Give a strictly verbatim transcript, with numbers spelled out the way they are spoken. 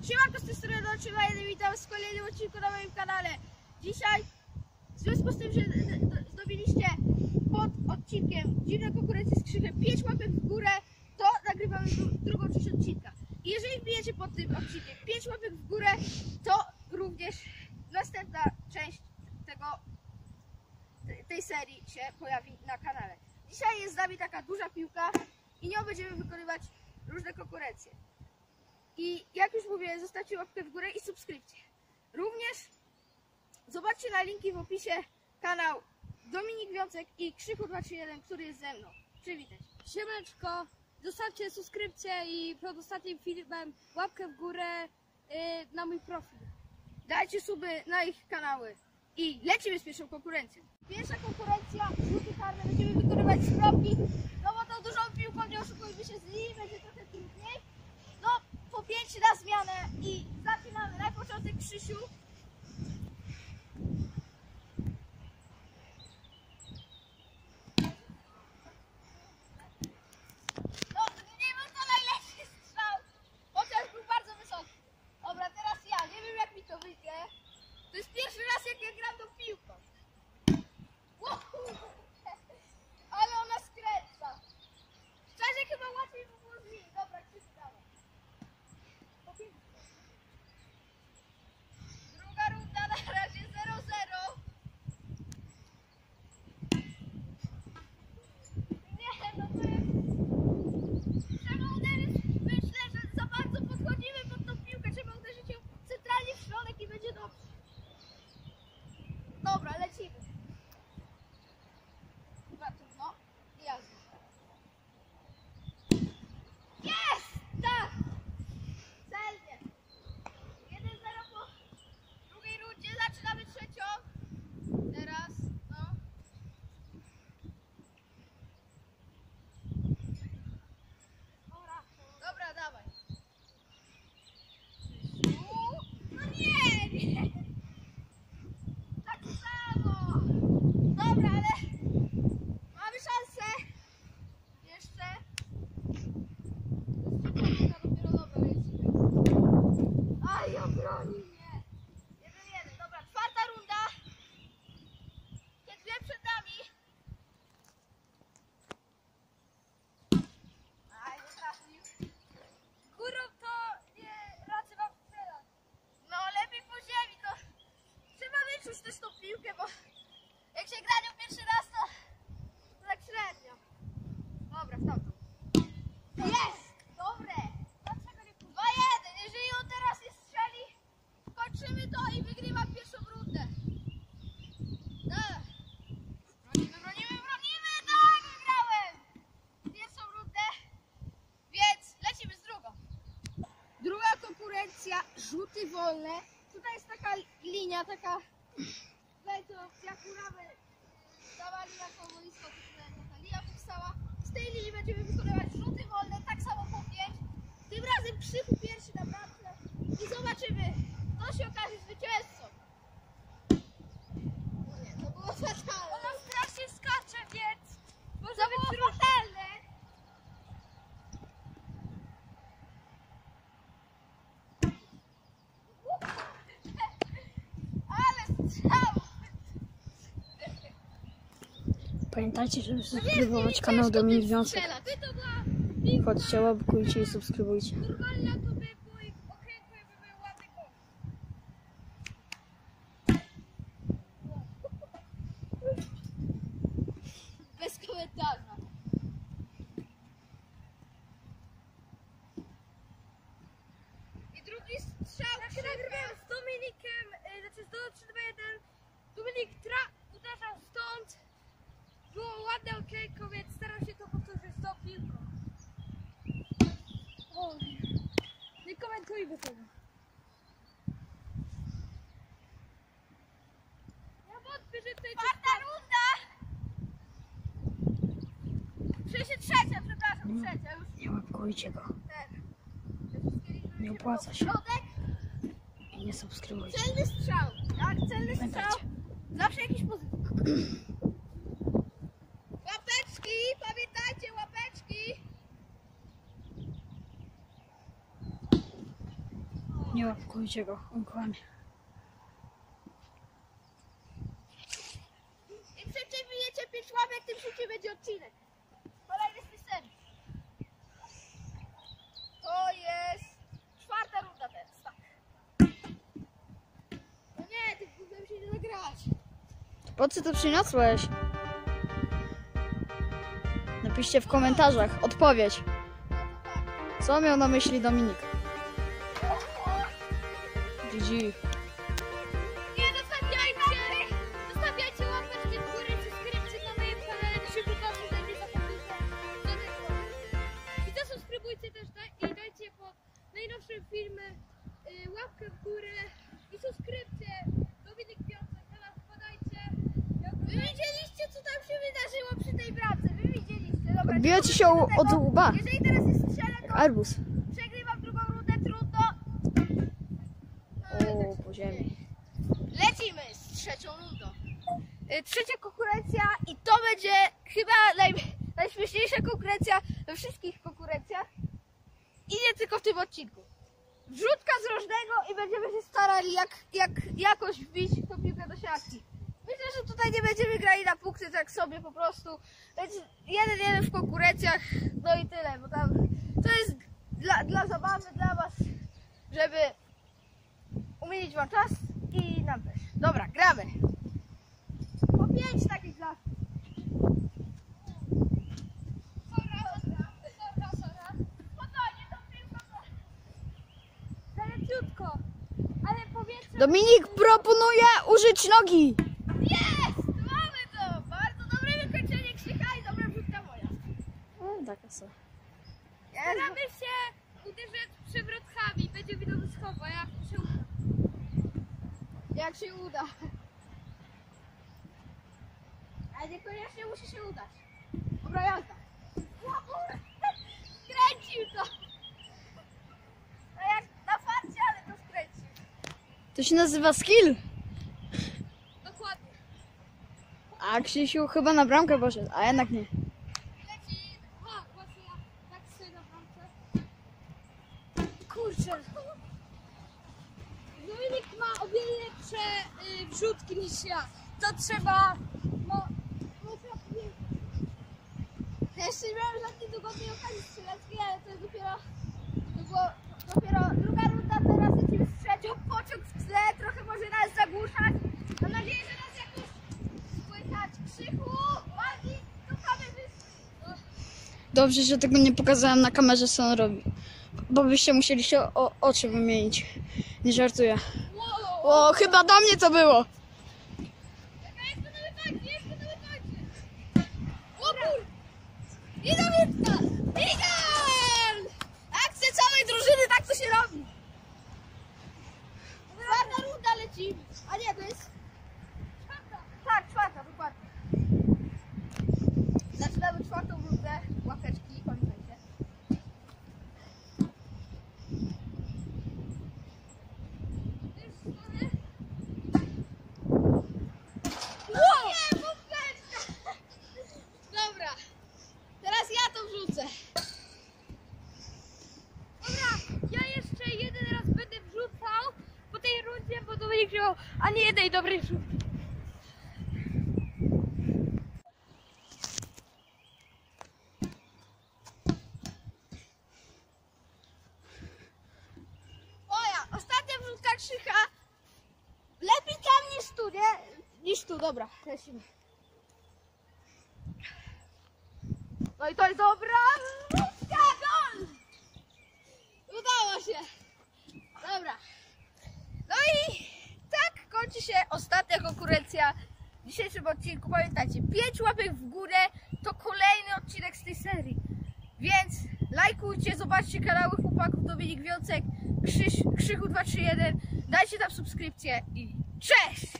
Siemanko, z tej strony Dotrzyma jeden, witam w kolejnym odcinku na moim kanale. Dzisiaj, w związku z tym, że zdobyliście pod odcinkiem Dziwne konkurencje z krzykiem pięć łapek w górę, to nagrywamy drugą część odcinka. I jeżeli wbijecie pod tym odcinkiem pięć łapek w górę, to również następna część tego, tej serii się pojawi na kanale. Dzisiaj jest z nami taka duża piłka i nią będziemy wykonywać różne konkurencje. I jak już mówię, zostawcie łapkę w górę i subskrypcję. Również zobaczcie na linki w opisie kanał Dominik Wiącek i Krzychu dwa trzy jeden, który jest ze mną. Przywitaj. Siemaneczko, zostawcie subskrypcję i pod ostatnim filmem łapkę w górę yy, na mój profil. Dajcie suby na ich kanały i lecimy z pierwszą konkurencją. Pierwsza konkurencja, rzuty karne, będziemy wykonywać z kropki. No bo tą dużą piłką, nie oszukujmy się, z niej będzie trochę trudniej. No, po pięć na zmianę i zaczynamy. Na początek Krzysiu. No, nie był to najlepszy strzał, chociaż był bardzo wysoki. Dobra, teraz ja, nie wiem jak mi to wyjdzie. To jest pierwszy raz jak ja gram tą piłką. Wow. Ale ona skręca. Szczerze chyba łatwiej by było z nim. Dobra, Krzysiu, dawaj. Druga runda na razie zero zero. Nie, no to jest... Trzeba uderzyć, myślę, że za bardzo podchodzimy pod tą piłkę. Trzeba uderzyć ją centralnie w środek i będzie dobrze. Dobra, lecimy. Chyba trudno. I jazda. Jest! Tak! Celnie. jeden zero po drugiej rundzie. Zaczynamy trzecią. Teraz, no. Dobra, dobra, dawaj. Uuu, no nie, nie. Tak samo. Dobra, ale mamy szansę. Jeszcze. Dopiero dobra lecimy. Aj, obroni mnie. jeden jeden. Dobra, czwarta runda. Te dwie przed nami. Aj, nie trafił. Górą to nie radzę wam strzelać. No, lepiej po ziemi, to trzeba wyczuć też tą piłkę, bo jak się gra nią pierwszy raz, to, to tak średnio. Dobra, w tamtą. Jest! Dobre! Dlaczego nie pójdę? dwa jeden. Jeżeli on teraz nie strzeli, kończymy to i wygrywam pierwszą rundę. Dobra. Bronimy, bronimy, bronimy! Tak, wygrałem! Pierwszą rundę, więc lecimy z drugą. Druga konkurencja, rzuty wolne. Tutaj jest taka linia, taka... Tutaj to jak urawę dawali na komunistów, to tutaj taka linia powstała. Z tej linii będziemy wykonywać rzuty wolne, tak samo po pięć. Tym razem Krzychu pierwszy na bramce i zobaczymy, kto się okaże zwycięzcą. No nie, to było fatalne. Ona strasznie skacze, więc może To być było fatalne. Ale strzał! Pamiętajcie, żeby subskrybować kanał Dominik Wiącek. Chodźcie, łapkujcie i subskrybujcie. normalna, to by było i okrętło i by był ładny gol. Bez komentarza. I drugi strzał. Jak się nagrywałem z Dominikiem, yy, znaczy z Dodo trzy dwa jeden, Dominik tra uderzał stąd. Było ładne okienko, więc staram się to powtórzyć z tą piłką. O, nie komentujmy tego. Ja wątpię, że tutaj Czwarta runda. W sensie trzecia, przepraszam, trzecia już. Nie łapkujcie go. Ten. Te wszystkie liczby Nie idziemy opłaca po się. środek. I nie subskrybujcie. Celny strzał. Tak, celny strzał. Pamiętajcie. Zawsze jakiś pozytyw. Łapeczki, pamiętajcie, łapeczki. Nie łapkujcie go, on kłamie. Im szybciej wyjecie pięć łapek, tym szybciej będzie odcinek. Kolejny z tej serii. To jest czwarta runda teraz, tak. No nie, tych gównem się nie nagrać. Po co to przyniosłeś? Napiszcie w komentarzach odpowiedź. Co miał na myśli Dominik? G G. Nie zostawiajcie! Zostawiajcie łapeczki w górę, subskrypcję na moim kanale, to się pokaże, że nie zapomnijcie żadnych łapek. I zasubskrybujcie też daj, i dajcie pod najnowszym filmy y, łapkę w górę i subskrypcję. Dominik Wiącek, teraz wpadajcie. Wy widzieliście, co tam się wydarzyło przy tej bramce? Wy widzieliście. Dobra, Odbiło ci się do od tego. łba. Jeżeli teraz jest strzelę, to Arbus. przegrywam drugą rundę, trudno. O, po ziemi. Lecimy z trzecią rundą. Y, Trzecia konkurencja i to będzie chyba naj, najśmieszniejsza konkurencja we wszystkich konkurencjach. I nie tylko w tym odcinku. Wrzutka z rożnego i będziemy się starali jak, jak jakoś wbić tą piłkę do siatki. Myślę, że tutaj nie będziemy grali na punkty tak sobie po prostu. Będzie jeden jeden w konkurencjach, no i tyle, bo tam to jest dla, dla zabawy, dla was, żeby umienić wam czas i nam też. Dobra, gramy. Po pięć takich lat. Spokojnie, tą piłką to... Leciutko, ale powietrze... Dominik proponuje użyć nogi. Jest! Mamy to! Bardzo dobre wykończenie Krzycha i dobra wrzutka moja. O, taka co. Staramy się uderzać przewrotkami, będzie widowiskowo, jak się uda. Jak się uda. Ale niekoniecznie musi się udać. Dobra, jazda. O kurde, skręcił to. No jak na farcie, ale to skręcił. To się nazywa skill. Dokładnie. A Krzysiu chyba na bramkę poszedł, a jednak nie. Leci. Aha, właśnie ja tak sobie na bramce. Kurczę. Dominik ma o wiele lepsze y, wrzutki niż ja. To trzeba... No, Ja jeszcze nie miałem żadnej dogodnej okazji strzeleckiej, ale to jest dopiero, to było dopiero druga runda, teraz lecimy z trzecią, pociąg w tle, trochę może nas zagłuszać. Mam nadzieję, że nas jakoś słychać. Krzychu, uwagi, do kamerzysty. Dobrze, że tego nie pokazałem na kamerze, co on robi. Bo byście musieli się o oczy wymienić. Nie żartuję. wow. O, chyba do mnie to było. Jaka jest to nowy kończy, jest to nowy kończy. O kur... I do Witka! Miguel! Akcja całej drużyny, tak to się robi. Czwarta runda lecimy. A nie, to jest... Czwarta. Tak, czwarta, dokładnie. Zaczynamy czwartą rundę. Łapeczki, pamiętajcie. Wow! Nie, poprzeczka! Dobra, teraz ja to wrzucę. Dobra, ja jeszcze jeden raz będę wrzucał po tej rundzie, bo Dominik wziął ani jednej dobrej wrzutki. Moja, ostatnia wrzutka Krzycha. Lepiej tam niż tu, nie? Niż tu, dobra, lecimy. No i to jest dobra wrzutka, gol! Udało się. Dobra. No i tak kończy się ostatnia konkurencja w dzisiejszym odcinku. Pamiętajcie, pięć łapek w górę to kolejny odcinek z tej serii. Więc lajkujcie, zobaczcie kanały chłopaków Dominik Wiącek, Krzyś, Krzychu dwa trzy jeden. Dajcie tam subskrypcję i cześć!